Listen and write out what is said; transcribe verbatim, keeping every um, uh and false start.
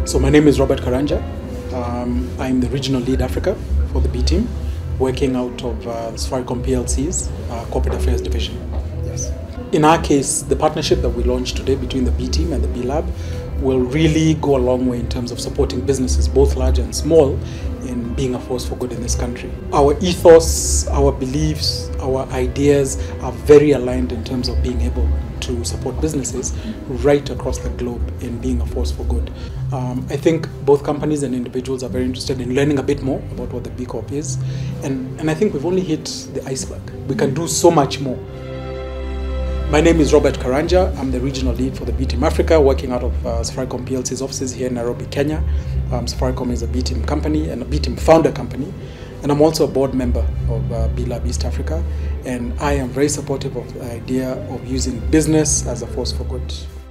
So my name is Robert Karanja. Um, I'm the Regional Lead Africa for the B team, working out of uh, Safaricom P L C's uh, Corporate Affairs Division. Yes. In our case, the partnership that we launched today between the B team and the B Lab will really go a long way in terms of supporting businesses, both large and small, in being a force for good in this country. Our ethos, our beliefs, our ideas are very aligned in terms of being able to support businesses right across the globe in being a force for good. Um, I think both companies and individuals are very interested in learning a bit more about what the B Corp is, and, and I think we've only hit the iceberg. We can do so much more. My name is Robert Karanja. I'm the Regional Lead for the B Team Africa, working out of uh, Safaricom P L C's offices here in Nairobi, Kenya. Um, Safaricom is a B Team company and a B Team founder company. And I'm also a board member of uh, B Lab East Africa. And I am very supportive of the idea of using business as a force for good.